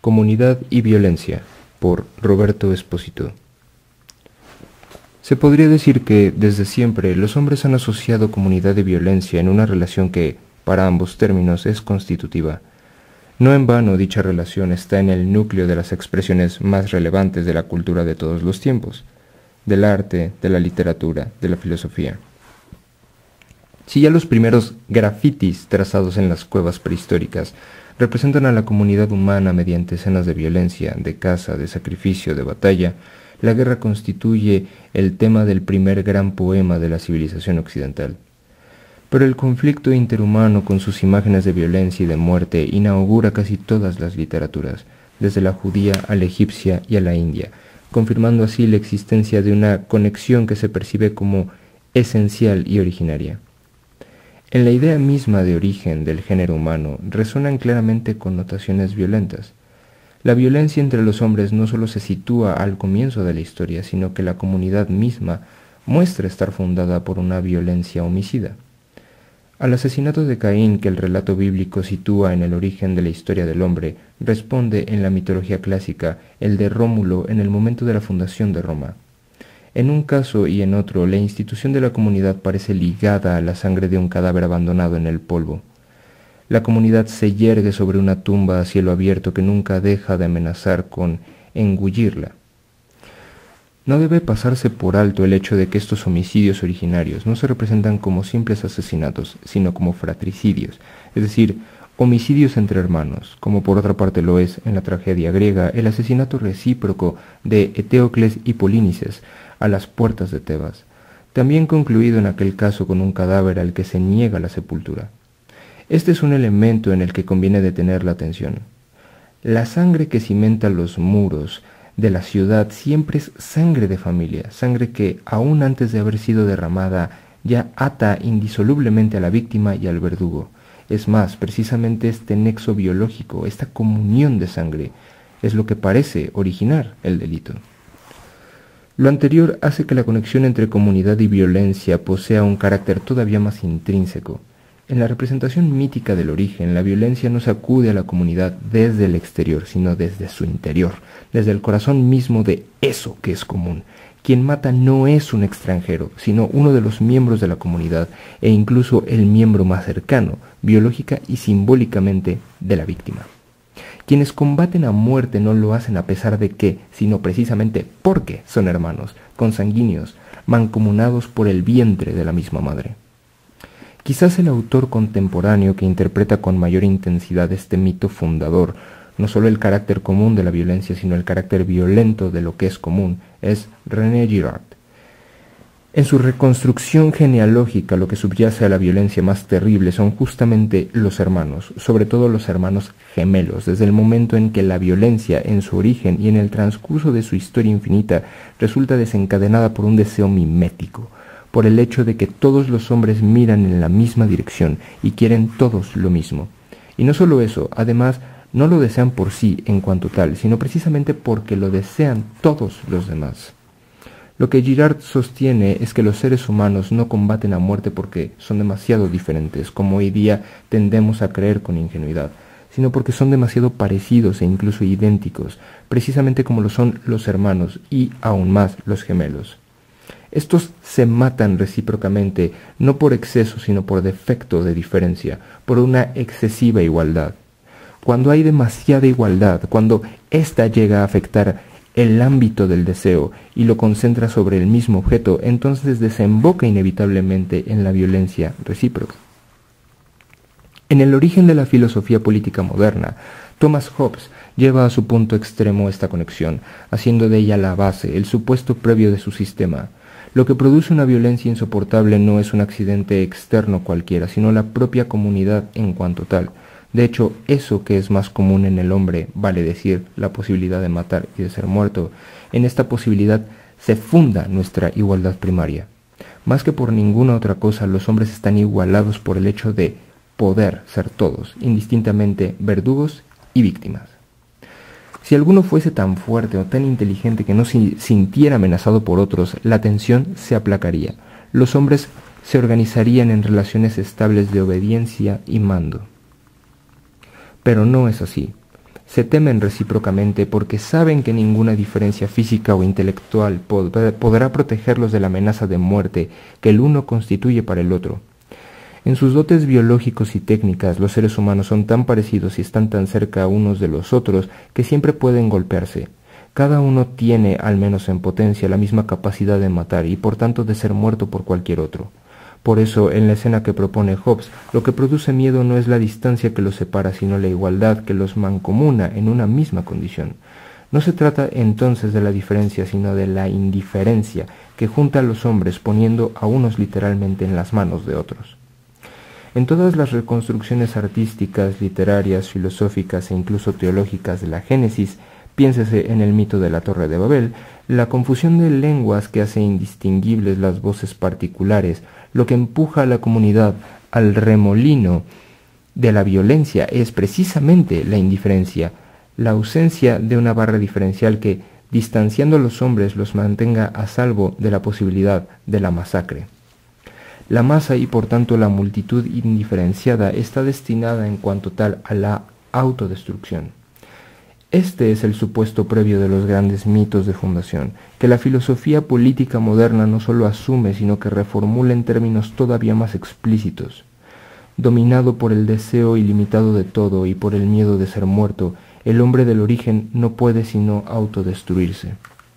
Comunidad y violencia, por Roberto Espósito. Se podría decir que, desde siempre, los hombres han asociado comunidad y violencia en una relación que, para ambos términos, es constitutiva. No en vano dicha relación está en el núcleo de las expresiones más relevantes de la cultura de todos los tiempos, del arte, de la literatura, de la filosofía. Si ya los primeros grafitis trazados en las cuevas prehistóricas representan a la comunidad humana mediante escenas de violencia, de caza, de sacrificio, de batalla, la guerra constituye el tema del primer gran poema de la civilización occidental. Pero el conflicto interhumano con sus imágenes de violencia y de muerte inaugura casi todas las literaturas, desde la judía a la egipcia y a la india, confirmando así la existencia de una conexión que se percibe como esencial y originaria. En la idea misma de origen del género humano resuenan claramente connotaciones violentas. La violencia entre los hombres no solo se sitúa al comienzo de la historia, sino que la comunidad misma muestra estar fundada por una violencia homicida. Al asesinato de Caín, que el relato bíblico sitúa en el origen de la historia del hombre, responde en la mitología clásica el de Rómulo en el momento de la fundación de Roma. En un caso y en otro, la institución de la comunidad parece ligada a la sangre de un cadáver abandonado en el polvo. La comunidad se yergue sobre una tumba a cielo abierto que nunca deja de amenazar con engullirla. No debe pasarse por alto el hecho de que estos homicidios originarios no se representan como simples asesinatos, sino como fratricidios, es decir, homicidios entre hermanos, como por otra parte lo es en la tragedia griega el asesinato recíproco de Eteocles y Polínices a las puertas de Tebas, también concluido en aquel caso con un cadáver al que se niega la sepultura. Este es un elemento en el que conviene detener la atención. La sangre que cimenta los muros de la ciudad siempre es sangre de familia, sangre que, aún antes de haber sido derramada, ya ata indisolublemente a la víctima y al verdugo. Es más, precisamente este nexo biológico, esta comunión de sangre, es lo que parece originar el delito. Lo anterior hace que la conexión entre comunidad y violencia posea un carácter todavía más intrínseco. En la representación mítica del origen, la violencia no sacude a la comunidad desde el exterior, sino desde su interior, desde el corazón mismo de eso que es común. Quien mata no es un extranjero, sino uno de los miembros de la comunidad e incluso el miembro más cercano, biológica y simbólicamente, de la víctima. Quienes combaten a muerte no lo hacen a pesar de que, sino precisamente porque son hermanos, consanguíneos, mancomunados por el vientre de la misma madre. Quizás el autor contemporáneo que interpreta con mayor intensidad este mito fundador, no solo el carácter común de la violencia, sino el carácter violento de lo que es común, es René Girard. En su reconstrucción genealógica, lo que subyace a la violencia más terrible son justamente los hermanos, sobre todo los hermanos gemelos, desde el momento en que la violencia, en su origen y en el transcurso de su historia infinita, resulta desencadenada por un deseo mimético, por el hecho de que todos los hombres miran en la misma dirección y quieren todos lo mismo. Y no solo eso, además, no lo desean por sí en cuanto tal, sino precisamente porque lo desean todos los demás. Lo que Girard sostiene es que los seres humanos no combaten a muerte porque son demasiado diferentes, como hoy día tendemos a creer con ingenuidad, sino porque son demasiado parecidos e incluso idénticos, precisamente como lo son los hermanos y, aún más, los gemelos. Estos se matan recíprocamente, no por exceso, sino por defecto de diferencia, por una excesiva igualdad. Cuando hay demasiada igualdad, cuando ésta llega a afectar el ámbito del deseo y lo concentra sobre el mismo objeto, entonces desemboca inevitablemente en la violencia recíproca. En el origen de la filosofía política moderna, Thomas Hobbes lleva a su punto extremo esta conexión, haciendo de ella la base, el supuesto previo de su sistema. Lo que produce una violencia insoportable no es un accidente externo cualquiera, sino la propia comunidad en cuanto tal. De hecho, eso que es más común en el hombre, vale decir, la posibilidad de matar y de ser muerto, en esta posibilidad se funda nuestra igualdad primaria. Más que por ninguna otra cosa, los hombres están igualados por el hecho de poder ser todos, indistintamente verdugos y víctimas. Si alguno fuese tan fuerte o tan inteligente que no se sintiera amenazado por otros, la tensión se aplacaría. Los hombres se organizarían en relaciones estables de obediencia y mando. Pero no es así. Se temen recíprocamente porque saben que ninguna diferencia física o intelectual podrá protegerlos de la amenaza de muerte que el uno constituye para el otro. En sus dotes biológicos y técnicas, los seres humanos son tan parecidos y están tan cerca unos de los otros que siempre pueden golpearse. Cada uno tiene, al menos en potencia, la misma capacidad de matar y por tanto de ser muerto por cualquier otro. Por eso, en la escena que propone Hobbes, lo que produce miedo no es la distancia que los separa, sino la igualdad que los mancomuna en una misma condición. No se trata entonces de la diferencia, sino de la indiferencia que junta a los hombres poniendo a unos literalmente en las manos de otros. En todas las reconstrucciones artísticas, literarias, filosóficas e incluso teológicas de la Génesis, piénsese en el mito de la Torre de Babel, la confusión de lenguas que hace indistinguibles las voces particulares, lo que empuja a la comunidad al remolino de la violencia es precisamente la indiferencia, la ausencia de una barra diferencial que, distanciando a los hombres, los mantenga a salvo de la posibilidad de la masacre. La masa y por tanto la multitud indiferenciada está destinada en cuanto tal a la autodestrucción. Este es el supuesto previo de los grandes mitos de fundación, que la filosofía política moderna no solo asume, sino que reformula en términos todavía más explícitos. Dominado por el deseo ilimitado de todo y por el miedo de ser muerto, el hombre del origen no puede sino autodestruirse.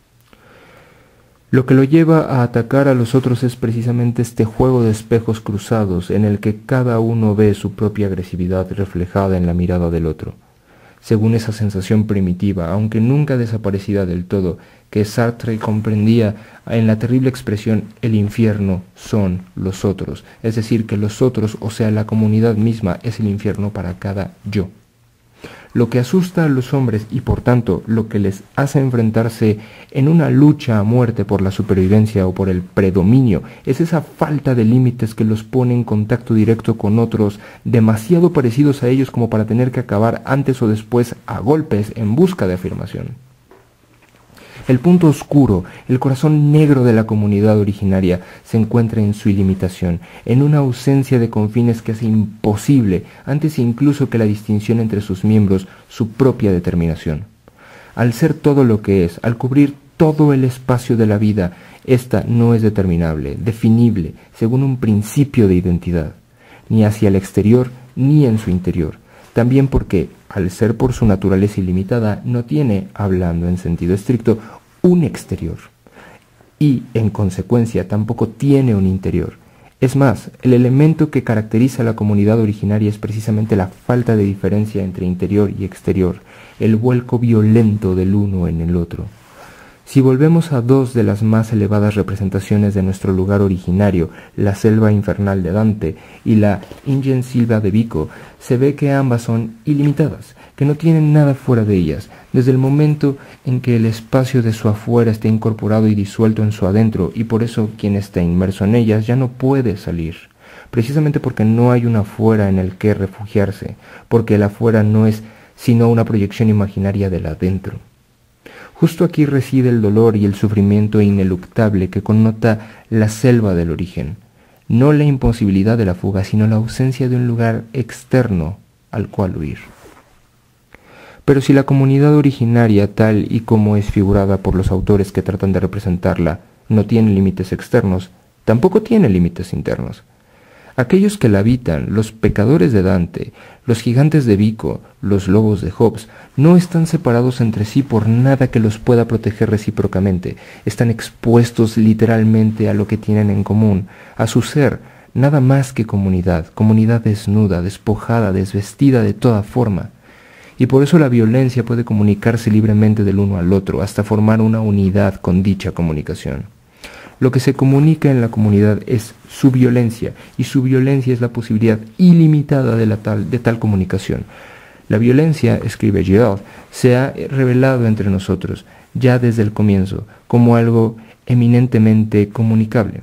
Lo que lo lleva a atacar a los otros es precisamente este juego de espejos cruzados en el que cada uno ve su propia agresividad reflejada en la mirada del otro. Según esa sensación primitiva, aunque nunca desaparecida del todo, que Sartre comprendía en la terrible expresión «el infierno son los otros», es decir, que los otros, o sea, la comunidad misma, es el infierno para cada yo. Lo que asusta a los hombres y por tanto lo que les hace enfrentarse en una lucha a muerte por la supervivencia o por el predominio es esa falta de límites que los pone en contacto directo con otros demasiado parecidos a ellos como para tener que acabar antes o después a golpes en busca de afirmación. El punto oscuro, el corazón negro de la comunidad originaria se encuentra en su ilimitación, en una ausencia de confines que hace imposible, antes incluso que la distinción entre sus miembros, su propia determinación. Al ser todo lo que es, al cubrir todo el espacio de la vida, ésta no es determinable, definible, según un principio de identidad, ni hacia el exterior ni en su interior. También porque, al ser por su naturaleza ilimitada, no tiene, hablando en sentido estricto, un exterior, y, en consecuencia, tampoco tiene un interior. Es más, el elemento que caracteriza a la comunidad originaria es precisamente la falta de diferencia entre interior y exterior, el vuelco violento del uno en el otro. Si volvemos a dos de las más elevadas representaciones de nuestro lugar originario, la selva infernal de Dante y la Ingen Silva de Vico, se ve que ambas son ilimitadas, que no tienen nada fuera de ellas, desde el momento en que el espacio de su afuera está incorporado y disuelto en su adentro, y por eso quien está inmerso en ellas ya no puede salir, precisamente porque no hay un afuera en el que refugiarse, porque el afuera no es sino una proyección imaginaria del adentro. Justo aquí reside el dolor y el sufrimiento ineluctable que connota la selva del origen, no la imposibilidad de la fuga, sino la ausencia de un lugar externo al cual huir. Pero si la comunidad originaria, tal y como es figurada por los autores que tratan de representarla, no tiene límites externos, tampoco tiene límites internos. Aquellos que la habitan, los pecadores de Dante, los gigantes de Vico, los lobos de Hobbes, no están separados entre sí por nada que los pueda proteger recíprocamente. Están expuestos literalmente a lo que tienen en común, a su ser, nada más que comunidad, comunidad desnuda, despojada, desvestida de toda forma. Y por eso la violencia puede comunicarse libremente del uno al otro, hasta formar una unidad con dicha comunicación. Lo que se comunica en la comunidad es su violencia, y su violencia es la posibilidad ilimitada de tal comunicación. La violencia, escribe Girard, se ha revelado entre nosotros, ya desde el comienzo, como algo eminentemente comunicable.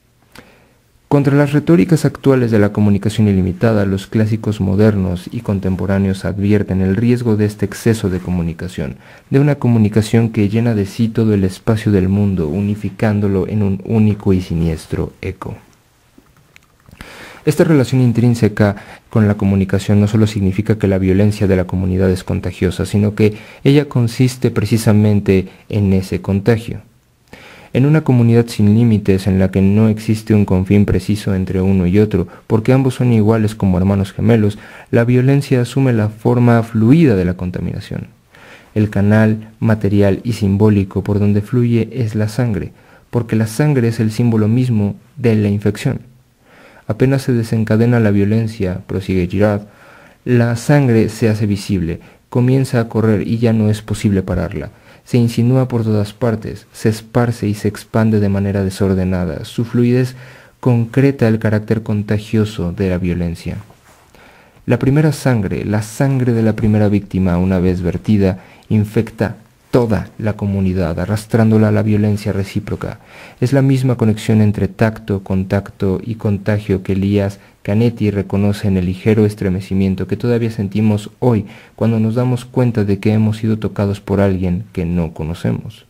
Contra las retóricas actuales de la comunicación ilimitada, los clásicos modernos y contemporáneos advierten el riesgo de este exceso de comunicación, de una comunicación que llena de sí todo el espacio del mundo, unificándolo en un único y siniestro eco. Esta relación intrínseca con la comunicación no solo significa que la violencia de la comunidad es contagiosa, sino que ella consiste precisamente en ese contagio. En una comunidad sin límites en la que no existe un confín preciso entre uno y otro, porque ambos son iguales como hermanos gemelos, la violencia asume la forma fluida de la contaminación. El canal material y simbólico por donde fluye es la sangre, porque la sangre es el símbolo mismo de la infección. Apenas se desencadena la violencia, prosigue Girard, la sangre se hace visible, comienza a correr y ya no es posible pararla. Se insinúa por todas partes, se esparce y se expande de manera desordenada. Su fluidez concreta el carácter contagioso de la violencia. La primera sangre, la sangre de la primera víctima, una vez vertida, infecta toda la comunidad, arrastrándola a la violencia recíproca. Es la misma conexión entre tacto, contacto y contagio que Elias Canetti reconoce en el ligero estremecimiento que todavía sentimos hoy cuando nos damos cuenta de que hemos sido tocados por alguien que no conocemos.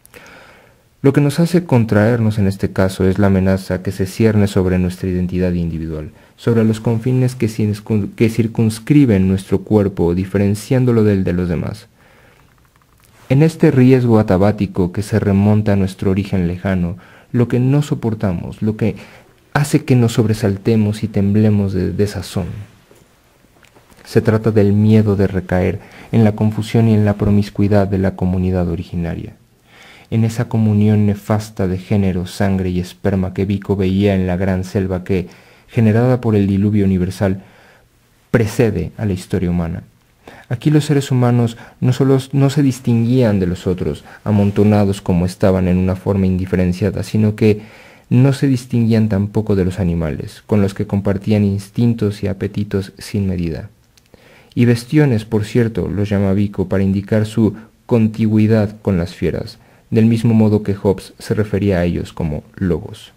Lo que nos hace contraernos en este caso es la amenaza que se cierne sobre nuestra identidad individual, sobre los confines que circunscriben nuestro cuerpo, diferenciándolo del de los demás. En este riesgo atabático que se remonta a nuestro origen lejano, lo que no soportamos, lo que hace que nos sobresaltemos y temblemos de desazón. Se trata del miedo de recaer en la confusión y en la promiscuidad de la comunidad originaria, en esa comunión nefasta de género, sangre y esperma que Vico veía en la gran selva que, generada por el diluvio universal, precede a la historia humana. Aquí los seres humanos no se distinguían de los otros, amontonados como estaban en una forma indiferenciada, sino que no se distinguían tampoco de los animales, con los que compartían instintos y apetitos sin medida. Y bestiones, por cierto, los llama Vico para indicar su contigüidad con las fieras, del mismo modo que Hobbes se refería a ellos como lobos.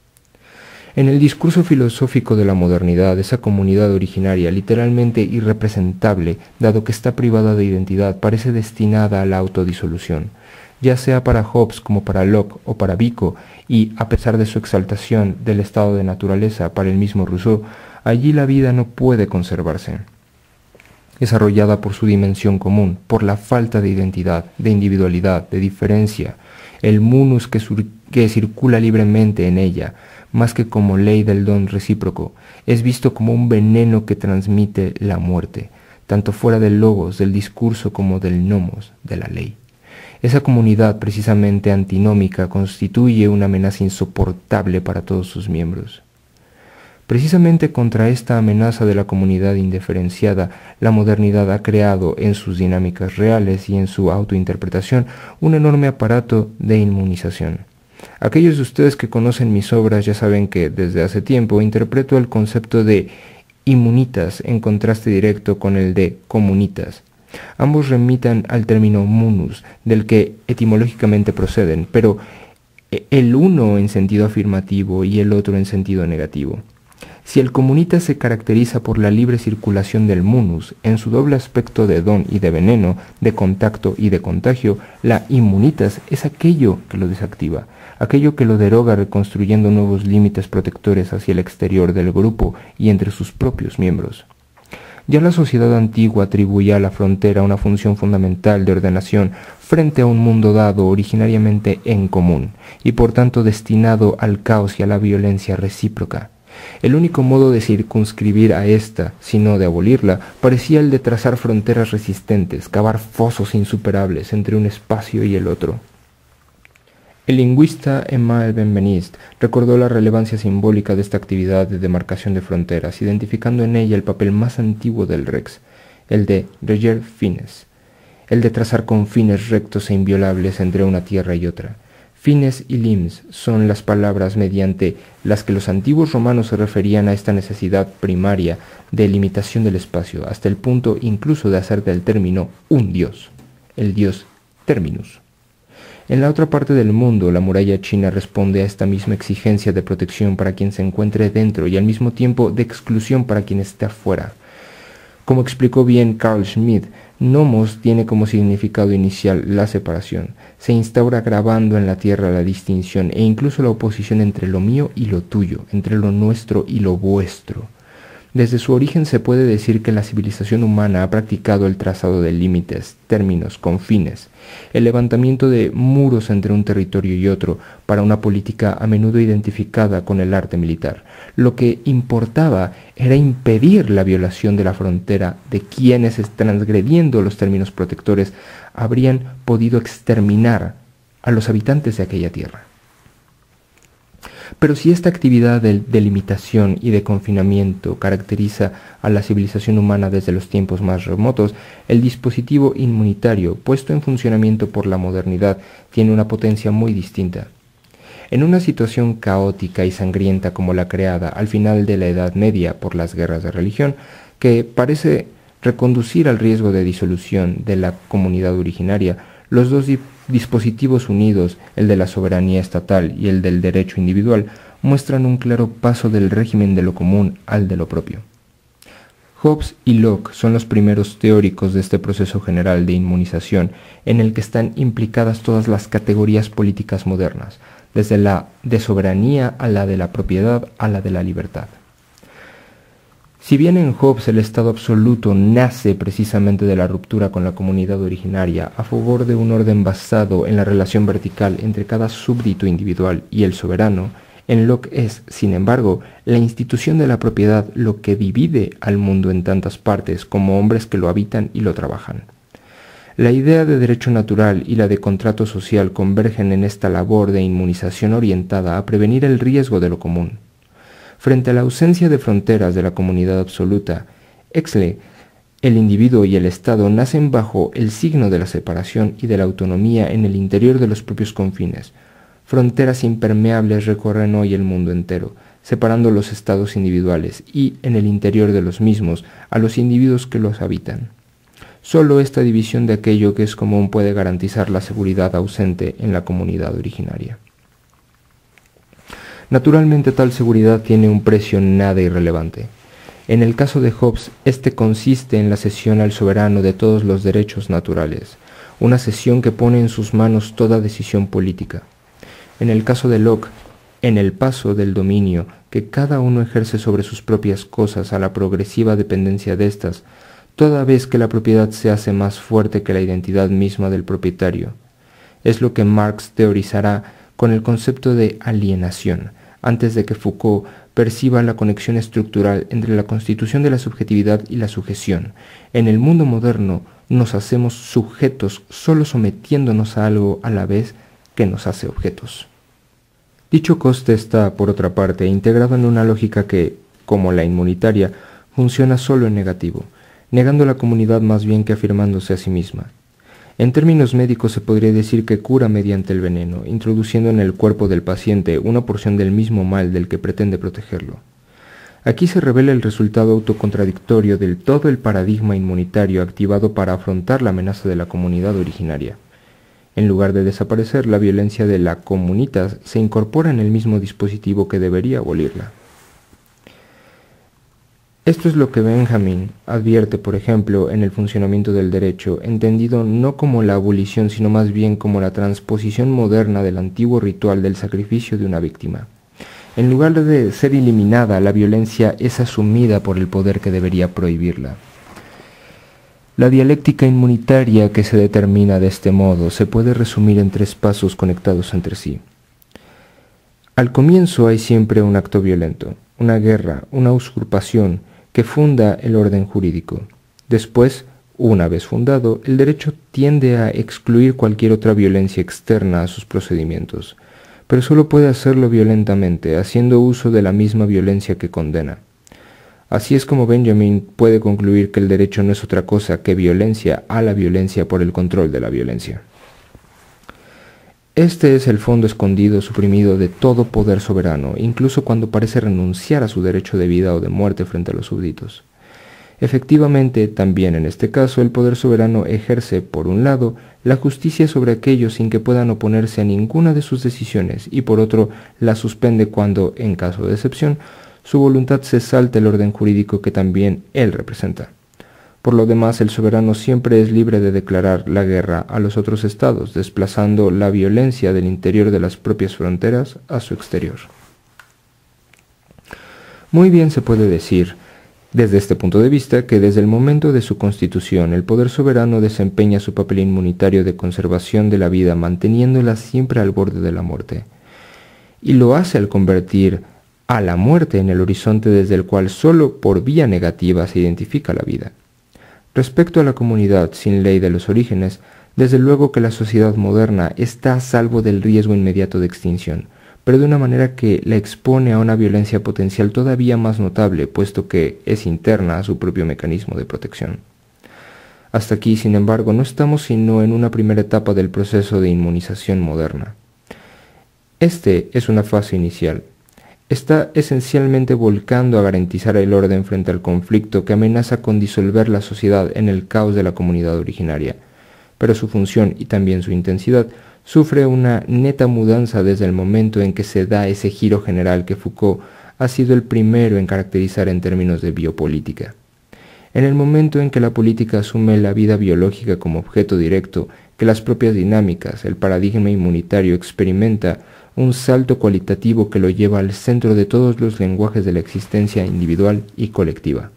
En el discurso filosófico de la modernidad, esa comunidad originaria, literalmente irrepresentable, dado que está privada de identidad, parece destinada a la autodisolución, ya sea para Hobbes como para Locke o para Vico, y a pesar de su exaltación del estado de naturaleza para el mismo Rousseau, allí la vida no puede conservarse. Es arrollada por su dimensión común, por la falta de identidad, de individualidad, de diferencia, el munus que circula libremente en ella, más que como ley del don recíproco, es visto como un veneno que transmite la muerte, tanto fuera del logos, del discurso, como del nomos, de la ley. Esa comunidad precisamente antinómica constituye una amenaza insoportable para todos sus miembros. Precisamente contra esta amenaza de la comunidad indiferenciada, la modernidad ha creado en sus dinámicas reales y en su autointerpretación un enorme aparato de inmunización. Aquellos de ustedes que conocen mis obras ya saben que desde hace tiempo interpreto el concepto de inmunitas en contraste directo con el de comunitas. Ambos remitan al término munus, del que etimológicamente proceden, pero el uno en sentido afirmativo y el otro en sentido negativo. Si el comunitas se caracteriza por la libre circulación del munus, en su doble aspecto de don y de veneno, de contacto y de contagio, la inmunitas es aquello que lo desactiva, aquello que lo deroga reconstruyendo nuevos límites protectores hacia el exterior del grupo y entre sus propios miembros. Ya la sociedad antigua atribuía a la frontera una función fundamental de ordenación frente a un mundo dado originariamente en común, y por tanto destinado al caos y a la violencia recíproca. El único modo de circunscribir a esta, si no de abolirla, parecía el de trazar fronteras resistentes, cavar fosos insuperables entre un espacio y el otro. El lingüista Emile Benveniste recordó la relevancia simbólica de esta actividad de demarcación de fronteras, identificando en ella el papel más antiguo del Rex, el de regere fines, el de trazar confines rectos e inviolables entre una tierra y otra. Fines y lims son las palabras mediante las que los antiguos romanos se referían a esta necesidad primaria de limitación del espacio, hasta el punto incluso de hacer del término un dios, el dios terminus. En la otra parte del mundo, la muralla china responde a esta misma exigencia de protección para quien se encuentre dentro y al mismo tiempo de exclusión para quien esté afuera. Como explicó bien Carl Schmitt, Nomos tiene como significado inicial la separación. Se instaura grabando en la tierra la distinción e incluso la oposición entre lo mío y lo tuyo, entre lo nuestro y lo vuestro. Desde su origen se puede decir que la civilización humana ha practicado el trazado de límites, términos, confines, el levantamiento de muros entre un territorio y otro para una política a menudo identificada con el arte militar. Lo que importaba era impedir la violación de la frontera de quienes, transgrediendo los términos protectores, habrían podido exterminar a los habitantes de aquella tierra. Pero si esta actividad de delimitación y de confinamiento caracteriza a la civilización humana desde los tiempos más remotos, el dispositivo inmunitario puesto en funcionamiento por la modernidad tiene una potencia muy distinta. En una situación caótica y sangrienta como la creada al final de la Edad Media por las guerras de religión, que parece reconducir al riesgo de disolución de la comunidad originaria, los dos dispositivos unidos, el de la soberanía estatal y el del derecho individual, muestran un claro paso del régimen de lo común al de lo propio. Hobbes y Locke son los primeros teóricos de este proceso general de inmunización en el que están implicadas todas las categorías políticas modernas, desde la de soberanía a la de la propiedad a la de la libertad. Si bien en Hobbes el Estado absoluto nace precisamente de la ruptura con la comunidad originaria a favor de un orden basado en la relación vertical entre cada súbdito individual y el soberano, en Locke es, sin embargo, la institución de la propiedad lo que divide al mundo en tantas partes como hombres que lo habitan y lo trabajan. La idea de derecho natural y la de contrato social convergen en esta labor de inmunización orientada a prevenir el riesgo de lo común. Frente a la ausencia de fronteras de la comunidad absoluta, Exley, el individuo y el Estado nacen bajo el signo de la separación y de la autonomía en el interior de los propios confines. Fronteras impermeables recorren hoy el mundo entero, separando los estados individuales y, en el interior de los mismos, a los individuos que los habitan. Solo esta división de aquello que es común puede garantizar la seguridad ausente en la comunidad originaria. Naturalmente, tal seguridad tiene un precio nada irrelevante. En el caso de Hobbes, este consiste en la cesión al soberano de todos los derechos naturales, una cesión que pone en sus manos toda decisión política. En el caso de Locke, en el paso del dominio que cada uno ejerce sobre sus propias cosas a la progresiva dependencia de éstas, toda vez que la propiedad se hace más fuerte que la identidad misma del propietario. Es lo que Marx teorizará con el concepto de alienación, antes de que Foucault perciba la conexión estructural entre la constitución de la subjetividad y la sujeción. En el mundo moderno nos hacemos sujetos solo sometiéndonos a algo a la vez que nos hace objetos. Dicho coste está, por otra parte, integrado en una lógica que, como la inmunitaria, funciona solo en negativo, negando la comunidad más bien que afirmándose a sí misma. En términos médicos se podría decir que cura mediante el veneno, introduciendo en el cuerpo del paciente una porción del mismo mal del que pretende protegerlo. Aquí se revela el resultado autocontradictorio del todo el paradigma inmunitario activado para afrontar la amenaza de la comunidad originaria. En lugar de desaparecer, la violencia de la comunitas se incorpora en el mismo dispositivo que debería abolirla. Esto es lo que Benjamin advierte, por ejemplo, en el funcionamiento del derecho, entendido no como la abolición, sino más bien como la transposición moderna del antiguo ritual del sacrificio de una víctima. En lugar de ser eliminada, la violencia es asumida por el poder que debería prohibirla. La dialéctica inmunitaria que se determina de este modo se puede resumir en 3 pasos conectados entre sí. Al comienzo hay siempre un acto violento, una guerra, una usurpación, que funda el orden jurídico. Después, una vez fundado, el derecho tiende a excluir cualquier otra violencia externa a sus procedimientos, pero solo puede hacerlo violentamente, haciendo uso de la misma violencia que condena. Así es como Benjamin puede concluir que el derecho no es otra cosa que violencia a la violencia por el control de la violencia. Este es el fondo escondido, suprimido de todo poder soberano, incluso cuando parece renunciar a su derecho de vida o de muerte frente a los súbditos. Efectivamente, también en este caso, el poder soberano ejerce, por un lado, la justicia sobre aquellos sin que puedan oponerse a ninguna de sus decisiones, y por otro, la suspende cuando, en caso de excepción, su voluntad se salta el orden jurídico que también él representa. Por lo demás, el soberano siempre es libre de declarar la guerra a los otros estados, desplazando la violencia del interior de las propias fronteras a su exterior. Muy bien se puede decir, desde este punto de vista, que desde el momento de su constitución, el poder soberano desempeña su papel inmunitario de conservación de la vida, manteniéndola siempre al borde de la muerte. Y lo hace al convertir a la muerte en el horizonte desde el cual solo por vía negativa se identifica la vida. Respecto a la comunidad sin ley de los orígenes, desde luego que la sociedad moderna está a salvo del riesgo inmediato de extinción, pero de una manera que la expone a una violencia potencial todavía más notable, puesto que es interna a su propio mecanismo de protección. Hasta aquí, sin embargo, no estamos sino en una primera etapa del proceso de inmunización moderna. Este es una fase inicial. Está esencialmente volcando a garantizar el orden frente al conflicto que amenaza con disolver la sociedad en el caos de la comunidad originaria, pero su función y también su intensidad sufre una neta mudanza desde el momento en que se da ese giro general que Foucault ha sido el primero en caracterizar en términos de biopolítica. En el momento en que la política asume la vida biológica como objeto directo, que las propias dinámicas, el paradigma inmunitario experimenta un salto cualitativo que lo lleva al centro de todos los lenguajes de la existencia individual y colectiva.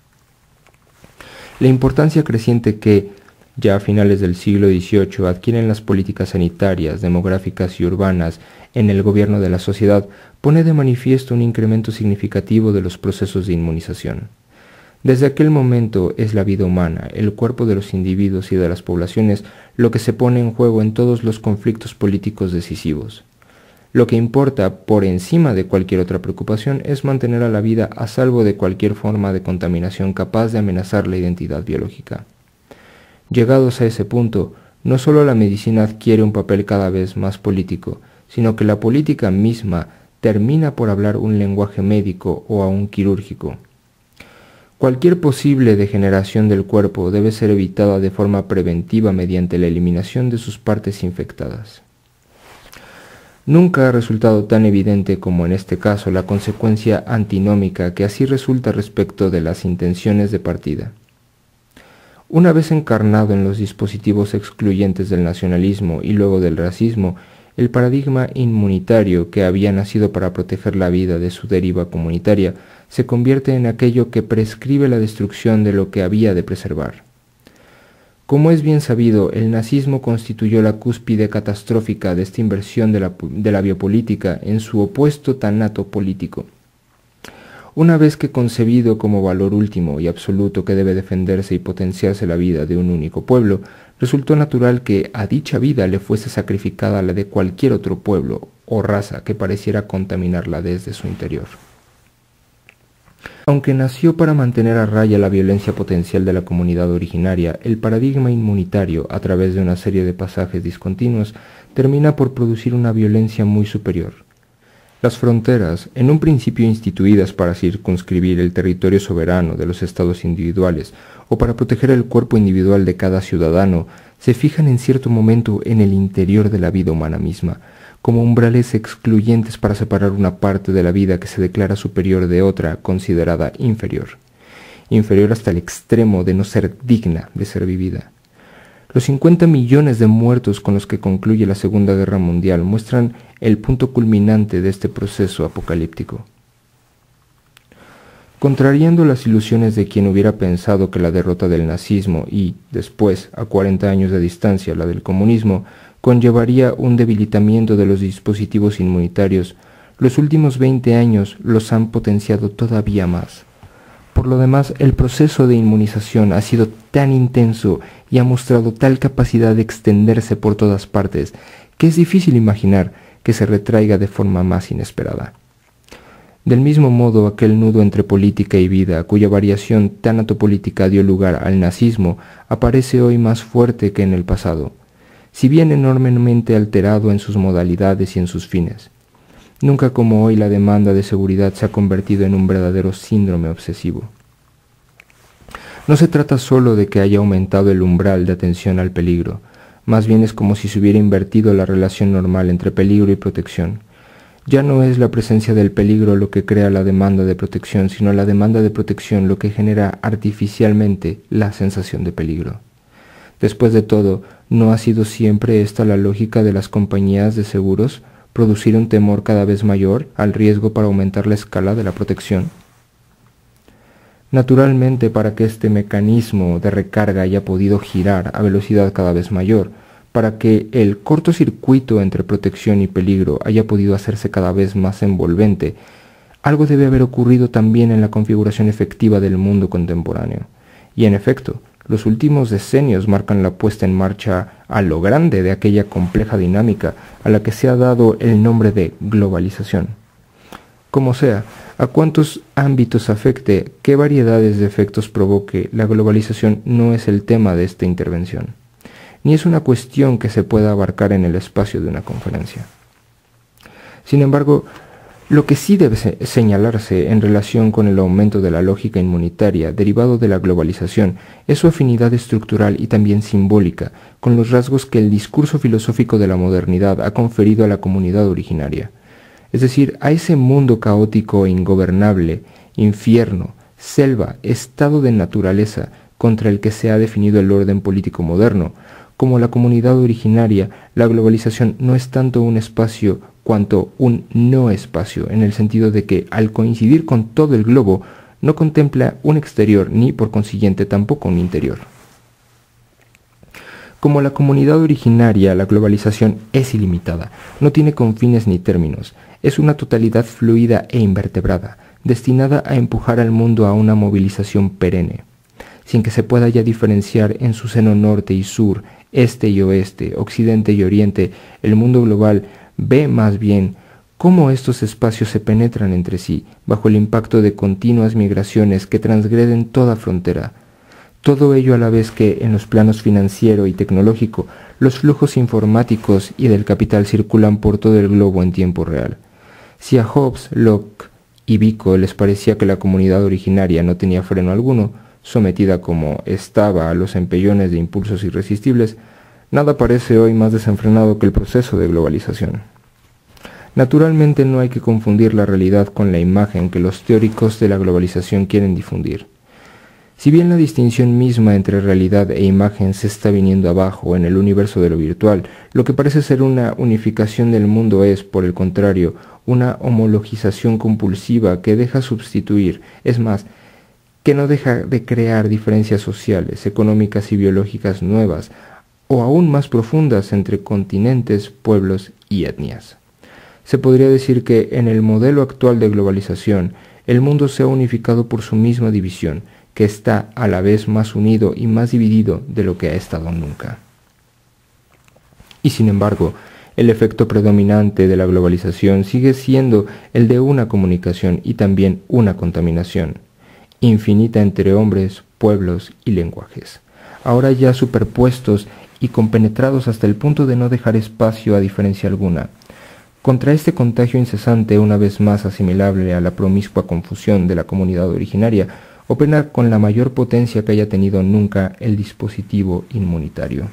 La importancia creciente que, ya a finales del siglo XVIII, adquieren las políticas sanitarias, demográficas y urbanas en el gobierno de la sociedad pone de manifiesto un incremento significativo de los procesos de inmunización. Desde aquel momento es la vida humana, el cuerpo de los individuos y de las poblaciones lo que se pone en juego en todos los conflictos políticos decisivos. Lo que importa, por encima de cualquier otra preocupación, es mantener a la vida a salvo de cualquier forma de contaminación capaz de amenazar la identidad biológica. Llegados a ese punto, no solo la medicina adquiere un papel cada vez más político, sino que la política misma termina por hablar un lenguaje médico o aún quirúrgico. Cualquier posible degeneración del cuerpo debe ser evitada de forma preventiva mediante la eliminación de sus partes infectadas. Nunca ha resultado tan evidente como en este caso la consecuencia antinómica que así resulta respecto de las intenciones de partida. Una vez encarnado en los dispositivos excluyentes del nacionalismo y luego del racismo, el paradigma inmunitario que había nacido para proteger la vida de su deriva comunitaria se convierte en aquello que prescribe la destrucción de lo que había de preservar. Como es bien sabido, el nazismo constituyó la cúspide catastrófica de esta inversión de la biopolítica en su opuesto tanato político. Una vez que concebido como valor último y absoluto que debe defenderse y potenciarse la vida de un único pueblo, resultó natural que a dicha vida le fuese sacrificada la de cualquier otro pueblo o raza que pareciera contaminarla desde su interior. Aunque nació para mantener a raya la violencia potencial de la comunidad originaria, el paradigma inmunitario, a través de una serie de pasajes discontinuos, termina por producir una violencia muy superior. Las fronteras, en un principio instituidas para circunscribir el territorio soberano de los estados individuales o para proteger el cuerpo individual de cada ciudadano, se fijan en cierto momento en el interior de la vida humana misma, como umbrales excluyentes para separar una parte de la vida que se declara superior de otra considerada inferior hasta el extremo de no ser digna de ser vivida. Los 50 millones de muertos con los que concluye la Segunda Guerra Mundial muestran el punto culminante de este proceso apocalíptico. Contrariando las ilusiones de quien hubiera pensado que la derrota del nazismo y, después, a 40 años de distancia, la del comunismo, conllevaría un debilitamiento de los dispositivos inmunitarios, los últimos 20 años los han potenciado todavía más. Por lo demás, el proceso de inmunización ha sido tan intenso y ha mostrado tal capacidad de extenderse por todas partes que es difícil imaginar que se retraiga de forma más inesperada. Del mismo modo, aquel nudo entre política y vida, cuya variación tanatopolítica dio lugar al nazismo, aparece hoy más fuerte que en el pasado, si bien enormemente alterado en sus modalidades y en sus fines. Nunca como hoy la demanda de seguridad se ha convertido en un verdadero síndrome obsesivo. No se trata solo de que haya aumentado el umbral de atención al peligro, más bien es como si se hubiera invertido la relación normal entre peligro y protección. Ya no es la presencia del peligro lo que crea la demanda de protección, sino la demanda de protección lo que genera artificialmente la sensación de peligro. Después de todo, ¿no ha sido siempre esta la lógica de las compañías de seguros, producir un temor cada vez mayor al riesgo para aumentar la escala de la protección? Naturalmente, para que este mecanismo de recarga haya podido girar a velocidad cada vez mayor, para que el cortocircuito entre protección y peligro haya podido hacerse cada vez más envolvente, algo debe haber ocurrido también en la configuración efectiva del mundo contemporáneo. Y en efecto, los últimos decenios marcan la puesta en marcha a lo grande de aquella compleja dinámica a la que se ha dado el nombre de globalización. Como sea, a cuántos ámbitos afecte, qué variedades de efectos provoque, la globalización no es el tema de esta intervención, ni es una cuestión que se pueda abarcar en el espacio de una conferencia. Sin embargo, lo que sí debe señalarse en relación con el aumento de la lógica inmunitaria derivado de la globalización es su afinidad estructural y también simbólica con los rasgos que el discurso filosófico de la modernidad ha conferido a la comunidad originaria, es decir, a ese mundo caótico e ingobernable, infierno, selva, estado de naturaleza contra el que se ha definido el orden político moderno. Como la comunidad originaria, la globalización no es tanto un espacio cuanto un no espacio, en el sentido de que, al coincidir con todo el globo, no contempla un exterior ni, por consiguiente, tampoco un interior. Como la comunidad originaria, la globalización es ilimitada, no tiene confines ni términos, es una totalidad fluida e invertebrada, destinada a empujar al mundo a una movilización perenne, sin que se pueda ya diferenciar en su seno norte y sur, este y oeste, occidente y oriente. El mundo global ve más bien cómo estos espacios se penetran entre sí, bajo el impacto de continuas migraciones que transgreden toda frontera. Todo ello a la vez que, en los planos financiero y tecnológico, los flujos informáticos y del capital circulan por todo el globo en tiempo real. Si a Hobbes, Locke y Vico les parecía que la comunidad originaria no tenía freno alguno, sometida como estaba a los empellones de impulsos irresistibles, nada parece hoy más desenfrenado que el proceso de globalización. Naturalmente no hay que confundir la realidad con la imagen que los teóricos de la globalización quieren difundir. Si bien la distinción misma entre realidad e imagen se está viniendo abajo en el universo de lo virtual, lo que parece ser una unificación del mundo es, por el contrario, una homologización compulsiva que deja sustituir, es más, que no deja de crear diferencias sociales, económicas y biológicas nuevas, o aún más profundas entre continentes, pueblos y etnias. Se podría decir que en el modelo actual de globalización, el mundo se ha unificado por su misma división, que está a la vez más unido y más dividido de lo que ha estado nunca. Y sin embargo, el efecto predominante de la globalización sigue siendo el de una comunicación y también una contaminación, infinita entre hombres, pueblos y lenguajes, ahora ya superpuestos y compenetrados hasta el punto de no dejar espacio a diferencia alguna. Contra este contagio incesante, una vez más asimilable a la promiscua confusión de la comunidad originaria, opera con la mayor potencia que haya tenido nunca el dispositivo inmunitario.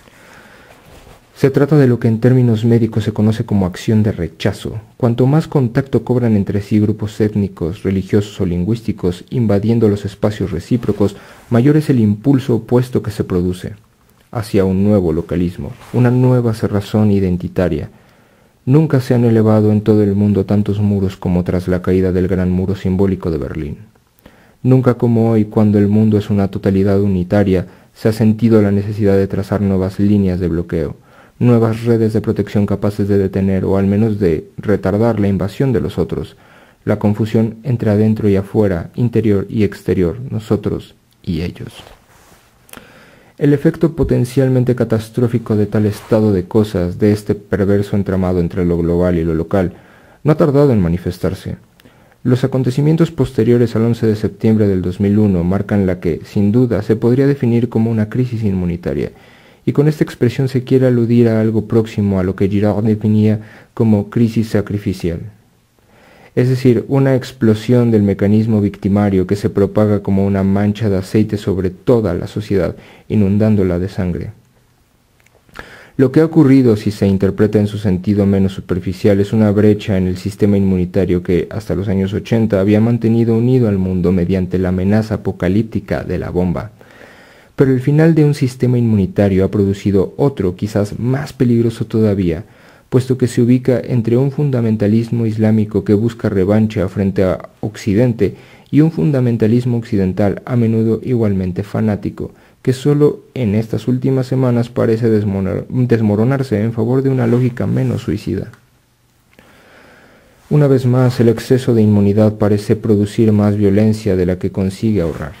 Se trata de lo que en términos médicos se conoce como acción de rechazo. Cuanto más contacto cobran entre sí grupos étnicos, religiosos o lingüísticos, invadiendo los espacios recíprocos, mayor es el impulso opuesto que se produce hacia un nuevo localismo, una nueva cerrazón identitaria. Nunca se han elevado en todo el mundo tantos muros como tras la caída del gran muro simbólico de Berlín. Nunca como hoy, cuando el mundo es una totalidad unitaria, se ha sentido la necesidad de trazar nuevas líneas de bloqueo, nuevas redes de protección capaces de detener o al menos de retardar la invasión de los otros, la confusión entre adentro y afuera, interior y exterior, nosotros y ellos. El efecto potencialmente catastrófico de tal estado de cosas, de este perverso entramado entre lo global y lo local, no ha tardado en manifestarse. Los acontecimientos posteriores al 11 de septiembre del 2001 marcan la que, sin duda, se podría definir como una crisis inmunitaria, y con esta expresión se quiere aludir a algo próximo a lo que Girard definía como crisis sacrificial. Es decir, una explosión del mecanismo victimario que se propaga como una mancha de aceite sobre toda la sociedad, inundándola de sangre. Lo que ha ocurrido, si se interpreta en su sentido menos superficial, es una brecha en el sistema inmunitario que, hasta los años 80, había mantenido unido al mundo mediante la amenaza apocalíptica de la bomba. Pero el final de un sistema inmunitario ha producido otro, quizás más peligroso todavía, puesto que se ubica entre un fundamentalismo islámico que busca revancha frente a Occidente y un fundamentalismo occidental a menudo igualmente fanático, que solo en estas últimas semanas parece desmoronarse en favor de una lógica menos suicida. Una vez más, el exceso de inmunidad parece producir más violencia de la que consigue ahorrar.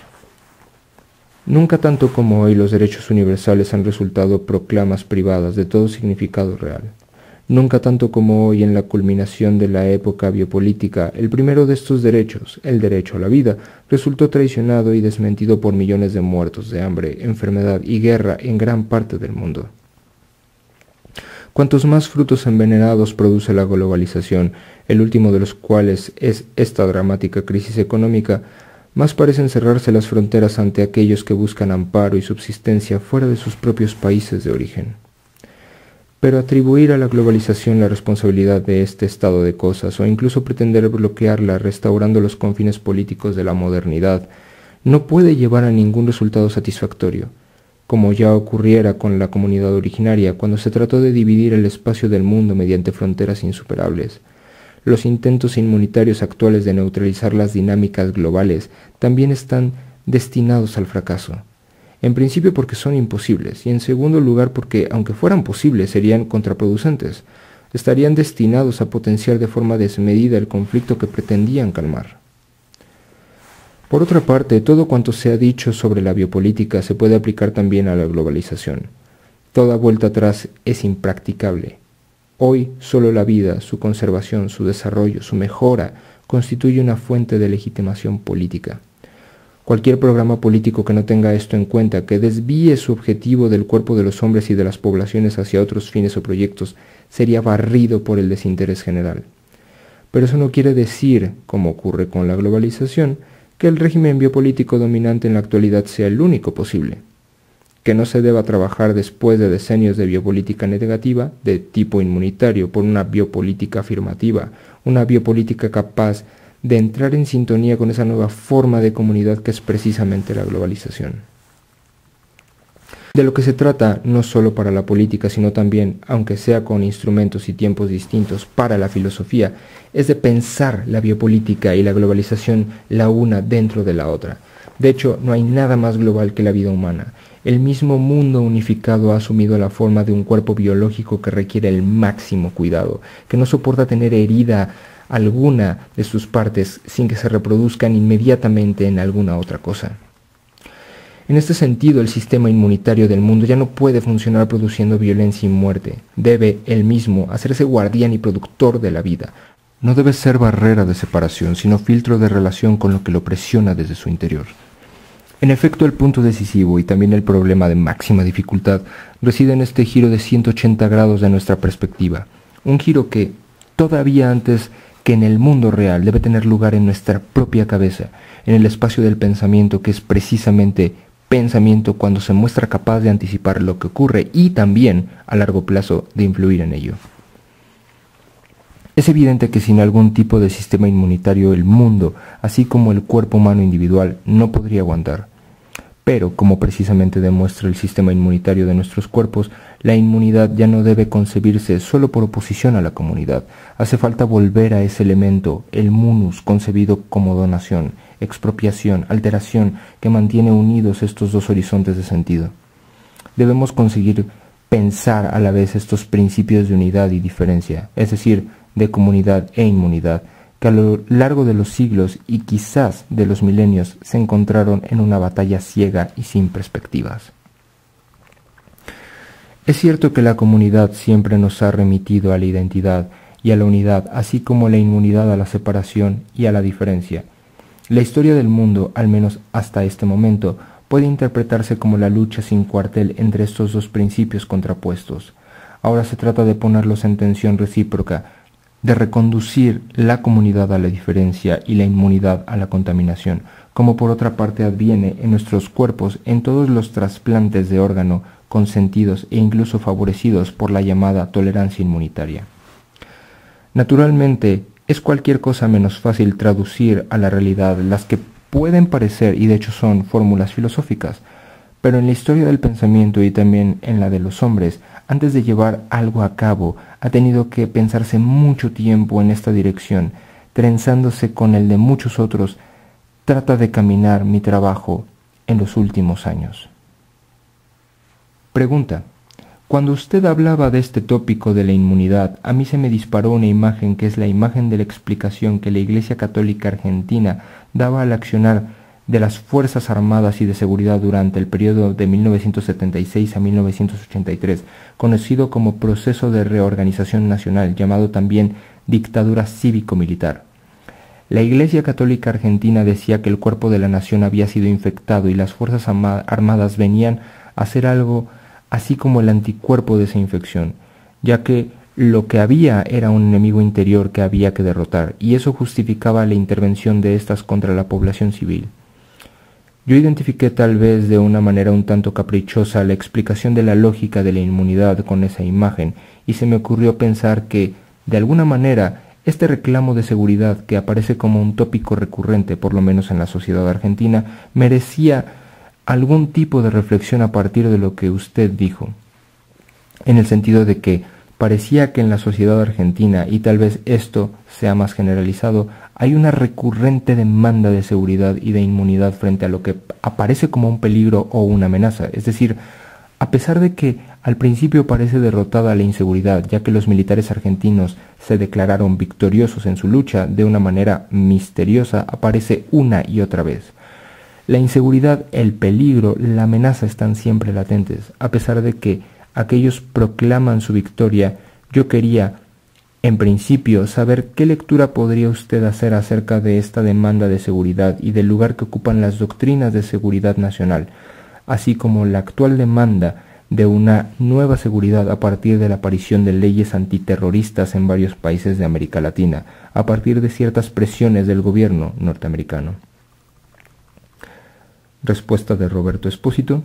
Nunca tanto como hoy los derechos universales han resultado proclamas privadas de todo significado real. Nunca tanto como hoy, en la culminación de la época biopolítica, el primero de estos derechos, el derecho a la vida, resultó traicionado y desmentido por millones de muertos de hambre, enfermedad y guerra en gran parte del mundo. Cuantos más frutos envenenados produce la globalización, el último de los cuales es esta dramática crisis económica, más parecen cerrarse las fronteras ante aquellos que buscan amparo y subsistencia fuera de sus propios países de origen. Pero atribuir a la globalización la responsabilidad de este estado de cosas, o incluso pretender bloquearla restaurando los confines políticos de la modernidad, no puede llevar a ningún resultado satisfactorio, como ya ocurriera con la comunidad originaria cuando se trató de dividir el espacio del mundo mediante fronteras insuperables. Los intentos inmunitarios actuales de neutralizar las dinámicas globales también están destinados al fracaso. En principio porque son imposibles, y en segundo lugar porque, aunque fueran posibles, serían contraproducentes. Estarían destinados a potenciar de forma desmedida el conflicto que pretendían calmar. Por otra parte, todo cuanto se ha dicho sobre la biopolítica se puede aplicar también a la globalización. Toda vuelta atrás es impracticable. Hoy, solo la vida, su conservación, su desarrollo, su mejora, constituye una fuente de legitimación política. Cualquier programa político que no tenga esto en cuenta, que desvíe su objetivo del cuerpo de los hombres y de las poblaciones hacia otros fines o proyectos, sería barrido por el desinterés general. Pero eso no quiere decir, como ocurre con la globalización, que el régimen biopolítico dominante en la actualidad sea el único posible. Que no se deba trabajar después de decenios de biopolítica negativa, de tipo inmunitario, por una biopolítica afirmativa, una biopolítica capaz de entrar en sintonía con esa nueva forma de comunidad que es precisamente la globalización. De lo que se trata, no solo para la política, sino también, aunque sea con instrumentos y tiempos distintos, para la filosofía, es de pensar la biopolítica y la globalización la una dentro de la otra. De hecho, no hay nada más global que la vida humana. El mismo mundo unificado ha asumido la forma de un cuerpo biológico que requiere el máximo cuidado, que no soporta tener herida alguna de sus partes sin que se reproduzcan inmediatamente en alguna otra cosa. En este sentido, el sistema inmunitario del mundo ya no puede funcionar produciendo violencia y muerte. Debe, él mismo, hacerse guardián y productor de la vida. No debe ser barrera de separación, sino filtro de relación con lo que lo presiona desde su interior. En efecto, el punto decisivo y también el problema de máxima dificultad reside en este giro de 180 grados de nuestra perspectiva. Un giro que, todavía antes que en el mundo real, debe tener lugar en nuestra propia cabeza, en el espacio del pensamiento, que es precisamente pensamiento cuando se muestra capaz de anticipar lo que ocurre y también, a largo plazo, de influir en ello. Es evidente que sin algún tipo de sistema inmunitario el mundo, así como el cuerpo humano individual, no podría aguantar. Pero, como precisamente demuestra el sistema inmunitario de nuestros cuerpos, la inmunidad ya no debe concebirse solo por oposición a la comunidad. Hace falta volver a ese elemento, el munus, concebido como donación, expropiación, alteración, que mantiene unidos estos dos horizontes de sentido. Debemos conseguir pensar a la vez estos principios de unidad y diferencia, es decir, de comunidad e inmunidad, que a lo largo de los siglos y quizás de los milenios se encontraron en una batalla ciega y sin perspectivas. Es cierto que la comunidad siempre nos ha remitido a la identidad y a la unidad, así como la inmunidad a la separación y a la diferencia. La historia del mundo, al menos hasta este momento, puede interpretarse como la lucha sin cuartel entre estos dos principios contrapuestos. Ahora se trata de ponerlos en tensión recíproca, de reconducir la comunidad a la diferencia y la inmunidad a la contaminación, como por otra parte adviene en nuestros cuerpos en todos los trasplantes de órgano consentidos e incluso favorecidos por la llamada tolerancia inmunitaria. Naturalmente, es cualquier cosa menos fácil traducir a la realidad las que pueden parecer, y de hecho son, fórmulas filosóficas, pero en la historia del pensamiento y también en la de los hombres, antes de llevar algo a cabo, ha tenido que pensarse mucho tiempo en esta dirección, trenzándose con el de muchos otros. Trata de caminar mi trabajo en los últimos años. Pregunta. Cuando usted hablaba de este tópico de la inmunidad, a mí se me disparó una imagen que es la imagen de la explicación que la Iglesia Católica Argentina daba al accionar de las Fuerzas Armadas y de Seguridad durante el periodo de 1976 a 1983, conocido como Proceso de Reorganización Nacional, llamado también Dictadura Cívico-Militar. La Iglesia Católica Argentina decía que el cuerpo de la nación había sido infectado y las Fuerzas Armadas venían a hacer algo así como el anticuerpo de esa infección, ya que lo que había era un enemigo interior que había que derrotar, y eso justificaba la intervención de estas contra la población civil. Yo identifiqué tal vez de una manera un tanto caprichosa la explicación de la lógica de la inmunidad con esa imagen, y se me ocurrió pensar que, de alguna manera, este reclamo de seguridad que aparece como un tópico recurrente, por lo menos en la sociedad argentina, merecía algún tipo de reflexión a partir de lo que usted dijo, en el sentido de que parecía que en la sociedad argentina, y tal vez esto sea más generalizado, hay una recurrente demanda de seguridad y de inmunidad frente a lo que aparece como un peligro o una amenaza. Es decir, a pesar de que al principio parece derrotada la inseguridad, ya que los militares argentinos se declararon victoriosos en su lucha, de una manera misteriosa aparece una y otra vez. La inseguridad, el peligro, la amenaza están siempre latentes. A pesar de que aquellos proclaman su victoria, yo quería, en principio, saber qué lectura podría usted hacer acerca de esta demanda de seguridad y del lugar que ocupan las doctrinas de seguridad nacional, así como la actual demanda de una nueva seguridad a partir de la aparición de leyes antiterroristas en varios países de América Latina, a partir de ciertas presiones del gobierno norteamericano. Respuesta de Roberto Espósito.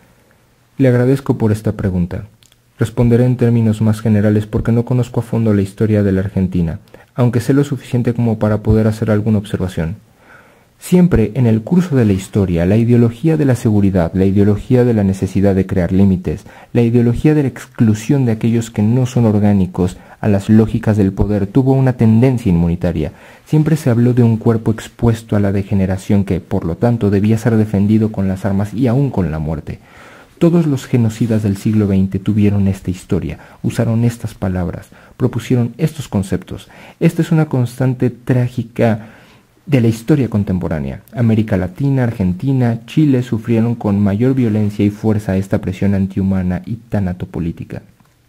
Le agradezco por esta pregunta. Responderé en términos más generales porque no conozco a fondo la historia de la Argentina, aunque sé lo suficiente como para poder hacer alguna observación. Siempre en el curso de la historia, la ideología de la seguridad, la ideología de la necesidad de crear límites, la ideología de la exclusión de aquellos que no son orgánicos a las lógicas del poder tuvo una tendencia inmunitaria. Siempre se habló de un cuerpo expuesto a la degeneración que, por lo tanto, debía ser defendido con las armas y aún con la muerte. Todos los genocidas del siglo XX tuvieron esta historia, usaron estas palabras, propusieron estos conceptos. Esta es una constante trágica de la historia contemporánea. América Latina, Argentina, Chile sufrieron con mayor violencia y fuerza esta presión antihumana y tanatopolítica.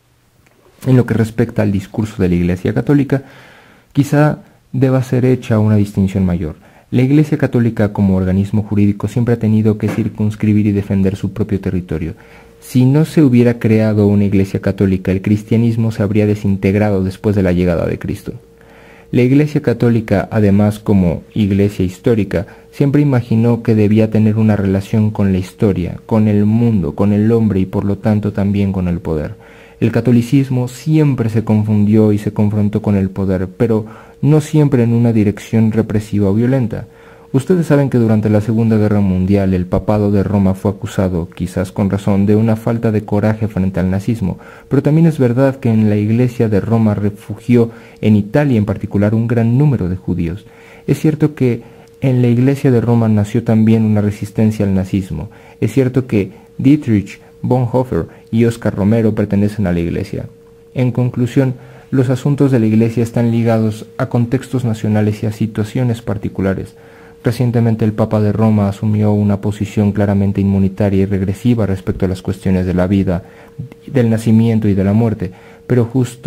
En lo que respecta al discurso de la Iglesia Católica, quizá deba ser hecha una distinción mayor. La Iglesia Católica como organismo jurídico siempre ha tenido que circunscribir y defender su propio territorio. Si no se hubiera creado una Iglesia Católica, el cristianismo se habría desintegrado después de la llegada de Cristo. La Iglesia Católica, además como Iglesia histórica, siempre imaginó que debía tener una relación con la historia, con el mundo, con el hombre y por lo tanto también con el poder. El catolicismo siempre se confundió y se confrontó con el poder, pero no siempre en una dirección represiva o violenta. Ustedes saben que durante la Segunda Guerra Mundial el papado de Roma fue acusado, quizás con razón, de una falta de coraje frente al nazismo, pero también es verdad que en la Iglesia de Roma refugió en Italia en particular un gran número de judíos. Es cierto que en la Iglesia de Roma nació también una resistencia al nazismo. Es cierto que Dietrich Bonhoeffer y Oscar Romero pertenecen a la Iglesia. En conclusión, los asuntos de la Iglesia están ligados a contextos nacionales y a situaciones particulares. Recientemente el Papa de Roma asumió una posición claramente inmunitaria y regresiva respecto a las cuestiones de la vida, del nacimiento y de la muerte, pero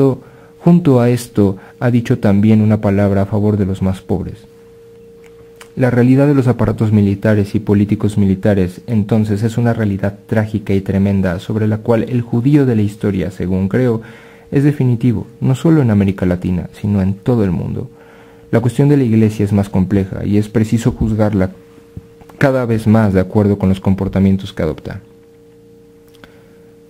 junto a esto ha dicho también una palabra a favor de los más pobres. La realidad de los aparatos militares y políticos militares entonces es una realidad trágica y tremenda sobre la cual el judío de la historia, según creo, es definitivo, no solo en América Latina, sino en todo el mundo. La cuestión de la Iglesia es más compleja y es preciso juzgarla cada vez más de acuerdo con los comportamientos que adopta.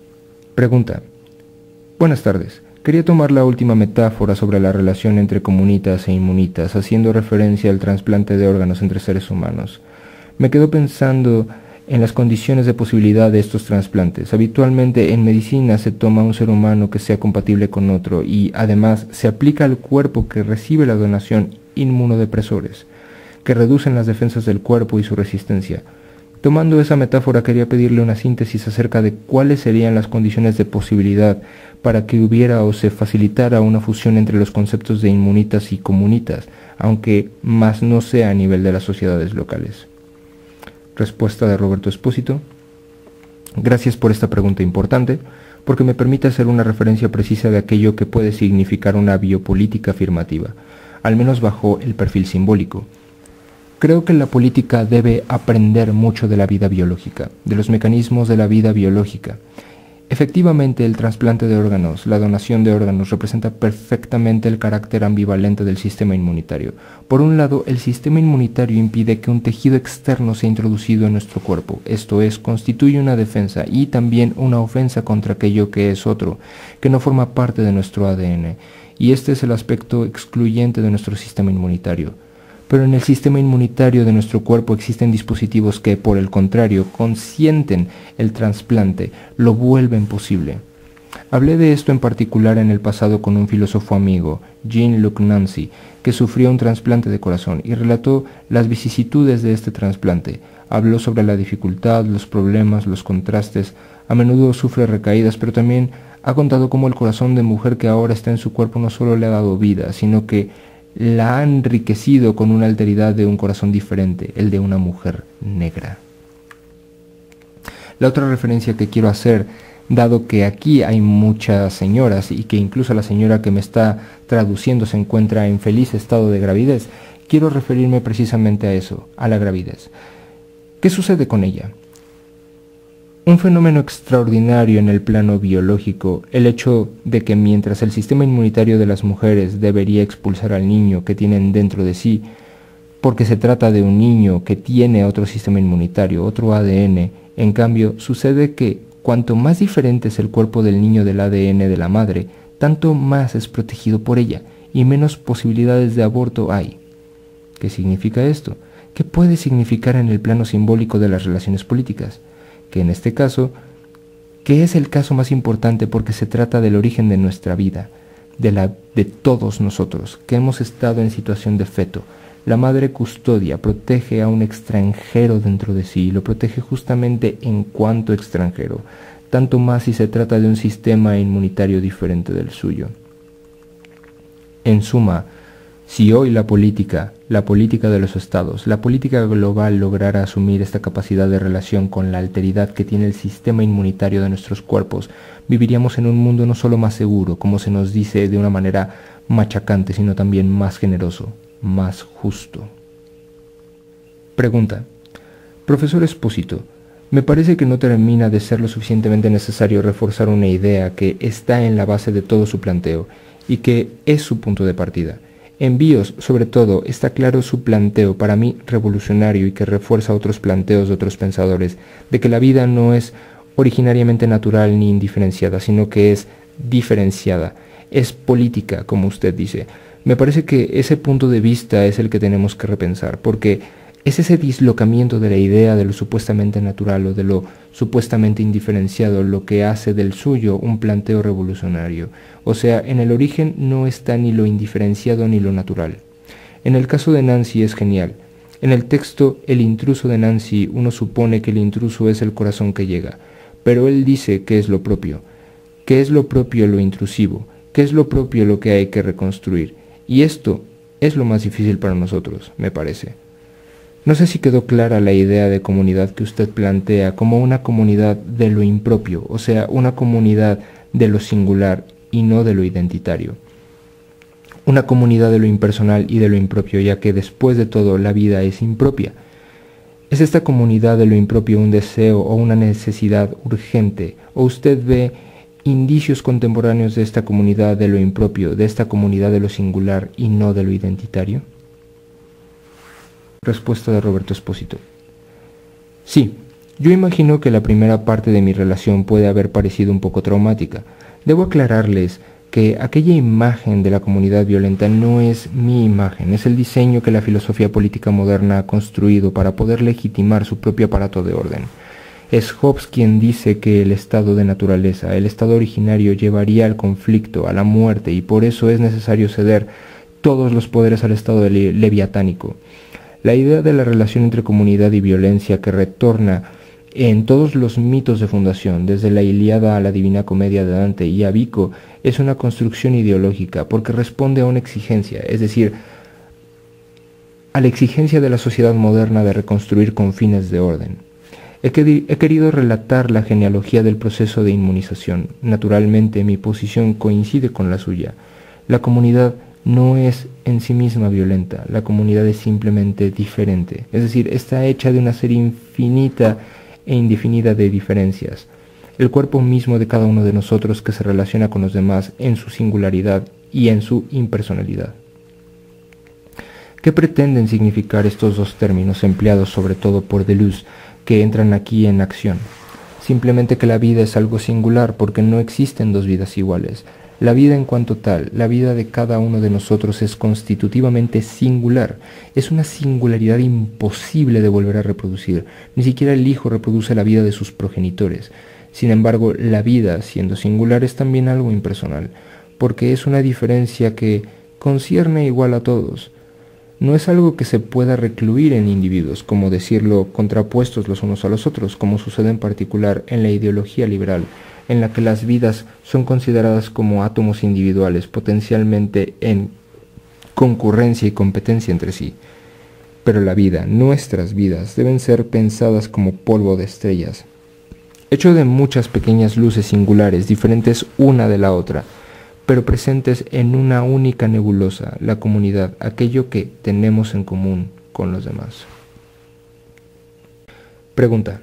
Pregunta. Buenas tardes. Quería tomar la última metáfora sobre la relación entre comunitas e inmunitas, haciendo referencia al trasplante de órganos entre seres humanos. Me quedo pensando en las condiciones de posibilidad de estos trasplantes. Habitualmente en medicina se toma un ser humano que sea compatible con otro y además se aplica al cuerpo que recibe la donación inmunodepresores, que reducen las defensas del cuerpo y su resistencia. Tomando esa metáfora, quería pedirle una síntesis acerca de cuáles serían las condiciones de posibilidad para que hubiera o se facilitara una fusión entre los conceptos de inmunitas y comunitas, aunque más no sea a nivel de las sociedades locales. Respuesta de Roberto Espósito. Gracias por esta pregunta importante, porque me permite hacer una referencia precisa de aquello que puede significar una biopolítica afirmativa, al menos bajo el perfil simbólico. Creo que la política debe aprender mucho de la vida biológica, de los mecanismos de la vida biológica. Efectivamente, el trasplante de órganos, la donación de órganos, representa perfectamente el carácter ambivalente del sistema inmunitario. Por un lado, el sistema inmunitario impide que un tejido externo sea introducido en nuestro cuerpo, esto es, constituye una defensa y también una ofensa contra aquello que es otro, que no forma parte de nuestro ADN, y este es el aspecto excluyente de nuestro sistema inmunitario. Pero en el sistema inmunitario de nuestro cuerpo existen dispositivos que, por el contrario, consienten el trasplante, lo vuelven posible. Hablé de esto en particular en el pasado con un filósofo amigo, Jean-Luc Nancy, que sufrió un trasplante de corazón y relató las vicisitudes de este trasplante. Habló sobre la dificultad, los problemas, los contrastes, a menudo sufre recaídas, pero también ha contado cómo el corazón de mujer que ahora está en su cuerpo no solo le ha dado vida, sino que la ha enriquecido con una alteridad de un corazón diferente, el de una mujer negra. La otra referencia que quiero hacer, dado que aquí hay muchas señoras y que incluso la señora que me está traduciendo se encuentra en feliz estado de gravidez, quiero referirme precisamente a eso, a la gravidez. ¿Qué sucede con ella? Un fenómeno extraordinario en el plano biológico, el hecho de que mientras el sistema inmunitario de las mujeres debería expulsar al niño que tienen dentro de sí, porque se trata de un niño que tiene otro sistema inmunitario, otro ADN, en cambio sucede que cuanto más diferente es el cuerpo del niño del ADN de la madre, tanto más es protegido por ella y menos posibilidades de aborto hay. ¿Qué significa esto? ¿Qué puede significar en el plano simbólico de las relaciones políticas? Que en este caso, que es el caso más importante porque se trata del origen de nuestra vida, de todos nosotros, que hemos estado en situación de feto. La madre custodia, protege a un extranjero dentro de sí, y lo protege justamente en cuanto extranjero, tanto más si se trata de un sistema inmunitario diferente del suyo. En suma, si hoy la política de los estados, la política global lograra asumir esta capacidad de relación con la alteridad que tiene el sistema inmunitario de nuestros cuerpos, viviríamos en un mundo no solo más seguro, como se nos dice de una manera machacante, sino también más generoso, más justo. Pregunta. Profesor Espósito, me parece que no termina de ser lo suficientemente necesario reforzar una idea que está en la base de todo su planteo y que es su punto de partida. En BIOS, sobre todo, está claro su planteo, para mí revolucionario y que refuerza otros planteos de otros pensadores, de que la vida no es originariamente natural ni indiferenciada, sino que es diferenciada, es política, como usted dice. Me parece que ese punto de vista es el que tenemos que repensar, porque es ese dislocamiento de la idea de lo supuestamente natural o de lo supuestamente indiferenciado lo que hace del suyo un planteo revolucionario. O sea, en el origen no está ni lo indiferenciado ni lo natural. En el caso de Nancy es genial. En el texto El intruso de Nancy uno supone que el intruso es el corazón que llega, pero él dice que es lo propio. ¿Qué es lo propio lo intrusivo? ¿Qué es lo propio lo que hay que reconstruir? Y esto es lo más difícil para nosotros, me parece. No sé si quedó clara la idea de comunidad que usted plantea como una comunidad de lo impropio, o sea, una comunidad de lo singular y no de lo identitario. Una comunidad de lo impersonal y de lo impropio, ya que después de todo la vida es impropia. ¿Es esta comunidad de lo impropio un deseo o una necesidad urgente? ¿O usted ve indicios contemporáneos de esta comunidad de lo impropio, de esta comunidad de lo singular y no de lo identitario? Respuesta de Roberto Espósito. Sí, Yo imagino que la primera parte de mi relación puede haber parecido un poco traumática. Debo aclararles que aquella imagen de la comunidad violenta no es mi imagen, es el diseño que la filosofía política moderna ha construido para poder legitimar su propio aparato de orden. Es Hobbes quien dice que el estado de naturaleza, el estado originario, llevaría al conflicto, a la muerte, y por eso es necesario ceder todos los poderes al estado leviatánico. La idea de la relación entre comunidad y violencia que retorna en todos los mitos de fundación, desde la Ilíada a la Divina Comedia de Dante y a Vico, es una construcción ideológica porque responde a una exigencia, es decir, a la exigencia de la sociedad moderna de reconstruir con fines de orden. He querido relatar la genealogía del proceso de inmunización. Naturalmente, mi posición coincide con la suya. La comunidad no es en sí misma violenta, la comunidad es simplemente diferente, es decir, está hecha de una serie infinita e indefinida de diferencias. El cuerpo mismo de cada uno de nosotros que se relaciona con los demás en su singularidad y en su impersonalidad. ¿Qué pretenden significar estos dos términos empleados sobre todo por Deleuze que entran aquí en acción? Simplemente que la vida es algo singular porque no existen dos vidas iguales. La vida en cuanto tal, la vida de cada uno de nosotros es constitutivamente singular. Es una singularidad imposible de volver a reproducir. Ni siquiera el hijo reproduce la vida de sus progenitores. Sin embargo, la vida, siendo singular, es también algo impersonal, porque es una diferencia que concierne igual a todos. No es algo que se pueda recluir en individuos, como decirlo, contrapuestos los unos a los otros, como sucede en particular en la ideología liberal, en la que las vidas son consideradas como átomos individuales, potencialmente en concurrencia y competencia entre sí. Pero la vida, nuestras vidas, deben ser pensadas como polvo de estrellas, hecho de muchas pequeñas luces singulares, diferentes una de la otra, pero presentes en una única nebulosa, la comunidad, aquello que tenemos en común con los demás. Pregunta.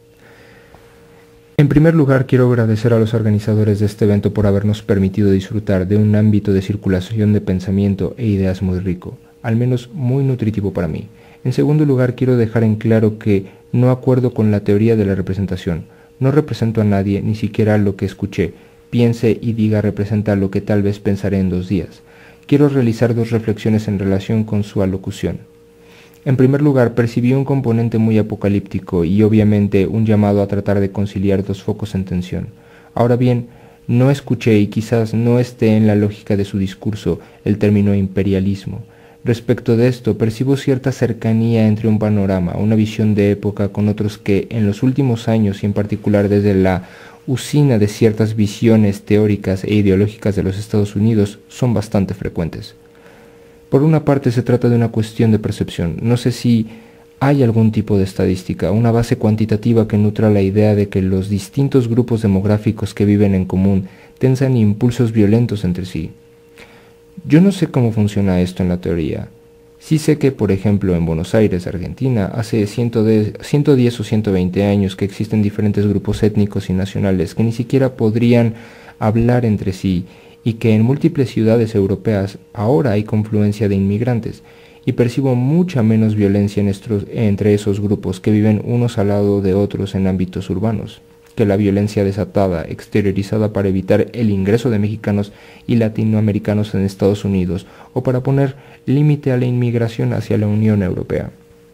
En primer lugar, quiero agradecer a los organizadores de este evento por habernos permitido disfrutar de un ámbito de circulación de pensamiento e ideas muy rico, al menos muy nutritivo para mí. En segundo lugar, quiero dejar en claro que no acuerdo con la teoría de la representación. No represento a nadie, ni siquiera lo que escuché, piense y diga representa lo que tal vez pensaré en 2 días. Quiero realizar 2 reflexiones en relación con su alocución. En primer lugar, percibí un componente muy apocalíptico y obviamente un llamado a tratar de conciliar 2 focos en tensión. Ahora bien, no escuché y quizás no esté en la lógica de su discurso el término imperialismo. Respecto de esto, percibo cierta cercanía entre un panorama, una visión de época con otros que en los últimos años y en particular desde la usina de ciertas visiones teóricas e ideológicas de los Estados Unidos son bastante frecuentes. Por una parte se trata de una cuestión de percepción. No sé si hay algún tipo de estadística, una base cuantitativa que nutra la idea de que los distintos grupos demográficos que viven en común tensan impulsos violentos entre sí. Yo no sé cómo funciona esto en la teoría. Sí sé que, por ejemplo, en Buenos Aires, Argentina, hace 110 o 120 años que existen diferentes grupos étnicos y nacionales que ni siquiera podrían hablar entre sí, y que en múltiples ciudades europeas ahora hay confluencia de inmigrantes, y percibo mucha menos violencia entre esos grupos que viven unos al lado de otros en ámbitos urbanos, que la violencia desatada, exteriorizada para evitar el ingreso de mexicanos y latinoamericanos en Estados Unidos, o para poner límite a la inmigración hacia la Unión Europea.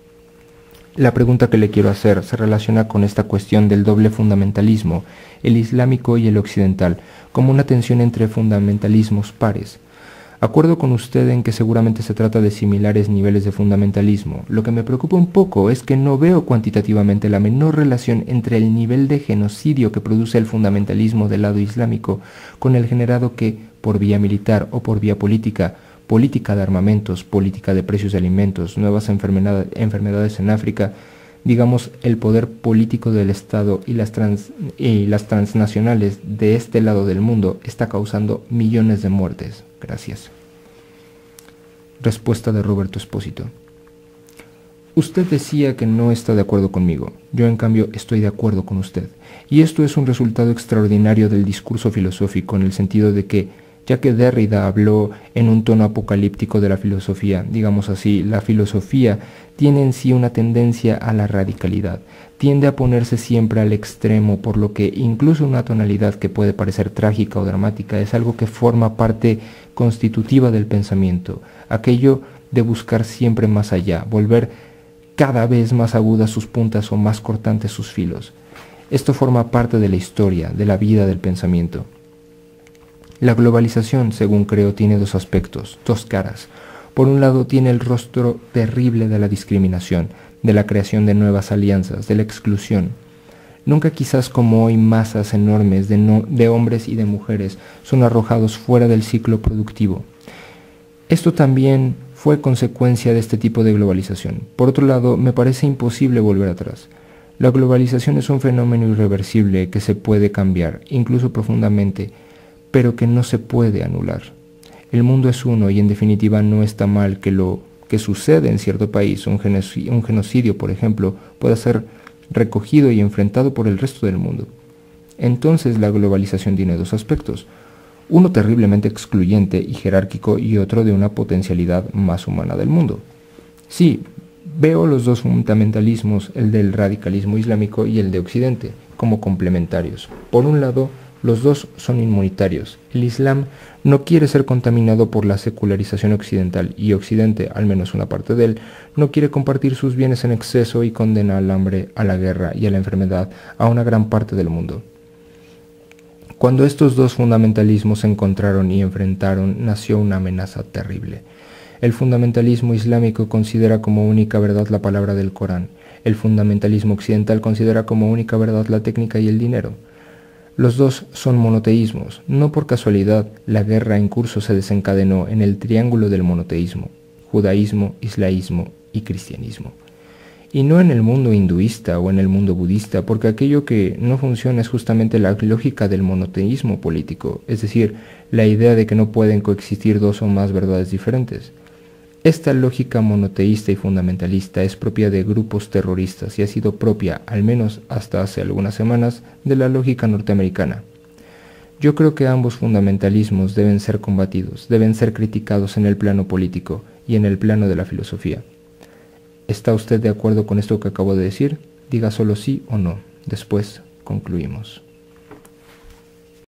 La pregunta que le quiero hacer se relaciona con esta cuestión del doble fundamentalismo, el islámico y el occidental, como una tensión entre fundamentalismos pares. Acuerdo con usted en que seguramente se trata de similares niveles de fundamentalismo. Lo que me preocupa un poco es que no veo cuantitativamente la menor relación entre el nivel de genocidio que produce el fundamentalismo del lado islámico con el generado que, por vía militar o por vía política de armamentos, política de precios de alimentos, nuevas enfermedades en África, digamos, el poder político del Estado y las transnacionales de este lado del mundo está causando millones de muertes. Gracias. Respuesta de Roberto Espósito. Usted decía que no está de acuerdo conmigo. Yo, en cambio, estoy de acuerdo con usted. Y esto es un resultado extraordinario del discurso filosófico, en el sentido de que, ya que Derrida habló en un tono apocalíptico de la filosofía, digamos así, la filosofía tiene en sí una tendencia a la radicalidad, tiende a ponerse siempre al extremo, por lo que incluso una tonalidad que puede parecer trágica o dramática es algo que forma parte constitutiva del pensamiento, aquello de buscar siempre más allá, volver cada vez más agudas sus puntas o más cortantes sus filos. Esto forma parte de la historia, de la vida del pensamiento. La globalización, según creo, tiene dos aspectos, dos caras. Por un lado tiene el rostro terrible de la discriminación, de la creación de nuevas alianzas, de la exclusión. Nunca quizás como hoy masas enormes de hombres y de mujeres son arrojados fuera del ciclo productivo. Esto también fue consecuencia de este tipo de globalización. Por otro lado, me parece imposible volver atrás. La globalización es un fenómeno irreversible que se puede cambiar, incluso profundamente, pero que no se puede anular. El mundo es uno y en definitiva no está mal que lo que sucede en cierto país, un genocidio por ejemplo, pueda ser recogido y enfrentado por el resto del mundo. Entonces la globalización tiene dos aspectos, uno terriblemente excluyente y jerárquico y otro de una potencialidad más humana del mundo. Sí, veo los dos fundamentalismos, el del radicalismo islámico y el de Occidente, como complementarios. Por un lado, los dos son inmunitarios. El Islam no quiere ser contaminado por la secularización occidental y Occidente, al menos una parte de él, no quiere compartir sus bienes en exceso y condena al hambre, a la guerra y a la enfermedad a una gran parte del mundo. Cuando estos dos fundamentalismos se encontraron y enfrentaron, nació una amenaza terrible. El fundamentalismo islámico considera como única verdad la palabra del Corán. El fundamentalismo occidental considera como única verdad la técnica y el dinero. Los dos son monoteísmos. No por casualidad, la guerra en curso se desencadenó en el triángulo del monoteísmo, judaísmo, islamismo y cristianismo. Y no en el mundo hinduista o en el mundo budista, porque aquello que no funciona es justamente la lógica del monoteísmo político, es decir, la idea de que no pueden coexistir dos o más verdades diferentes. Esta lógica monoteísta y fundamentalista es propia de grupos terroristas y ha sido propia, al menos hasta hace algunas semanas, de la lógica norteamericana. Yo creo que ambos fundamentalismos deben ser combatidos, deben ser criticados en el plano político y en el plano de la filosofía. ¿Está usted de acuerdo con esto que acabo de decir? Diga solo sí o no. Después concluimos.